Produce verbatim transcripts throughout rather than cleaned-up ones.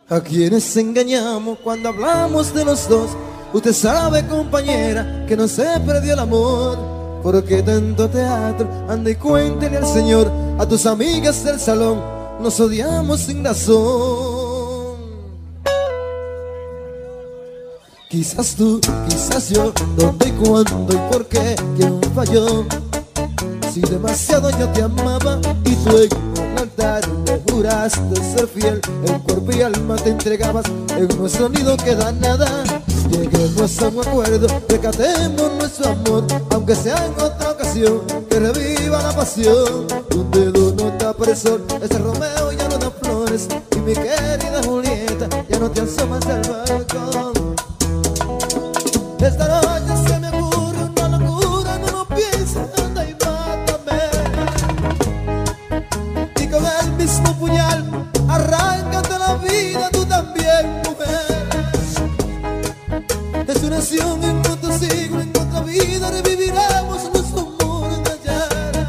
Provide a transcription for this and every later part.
A quienes engañamos cuando hablamos de los dos. Usted sabe, compañera, que no se perdió el amor. ¿Por qué tanto teatro? Anda y cuéntele al Señor. A tus amigas del salón nos odiamos sin razón. Quizás tú, quizás yo, dónde y cuándo y por qué, quién falló. Si demasiado yo te amaba y tú en un altar me juraste ser fiel, en cuerpo y alma te entregabas, en nuestro nido queda nada. Lleguemos a un acuerdo, recatemos nuestro amor, aunque sea en otra ocasión, que reviva la pasión. Un dedo no tapa el sol, ese Romeo ya no da flores, y mi querida Julieta ya no te asomas al balcón. Esta noche se me ocurre una locura, no lo pienses, anda y mátame. Y con el mismo puñal, arráncate la vida tú también, mujer. Es una acción en otro siglo, en otra vida reviviremos nuestro amor de ayer.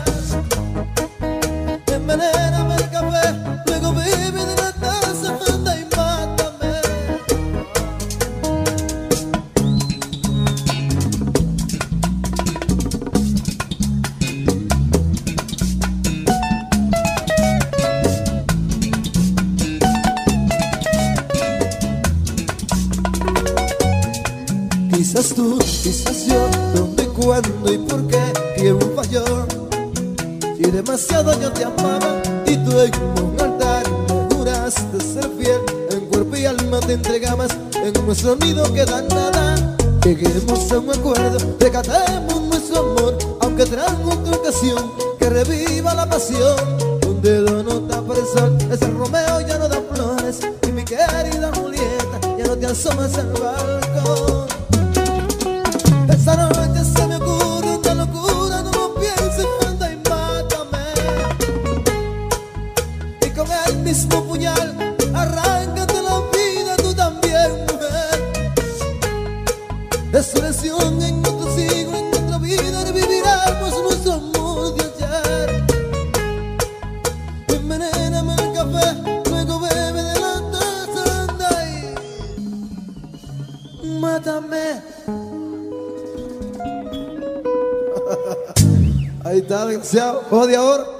Envenéname el café, luego bebe de la taza, anda y mátame. Quizás tú, quizás yo, dónde, cuándo y por qué, quién falló. Si demasiado yo te amaba y tú en un altar me juraste ser fiel, en cuerpo y alma te entregabas, en nuestro nido queda nada. Lleguemos a un acuerdo, recatemos nuestro amor, aunque traen otra ocasión, que reviva la pasión. Un dedo no tapa el sol, ese Romeo ya no da flores, y mi querida Julieta ya no te asomas al balcón. Esta noche se me ocurre una locura, no lo pienses, anda y mátame. Y con el mismo puñal, arráncate la vida tú también, mujer. Resurrección en otro siglo, en otra vida reviviremos nuestro amor de ayer. Envenéname el café, luego bebe de la taza, anda y mátame. Ahí está, desgraciado. Ojo de ahora.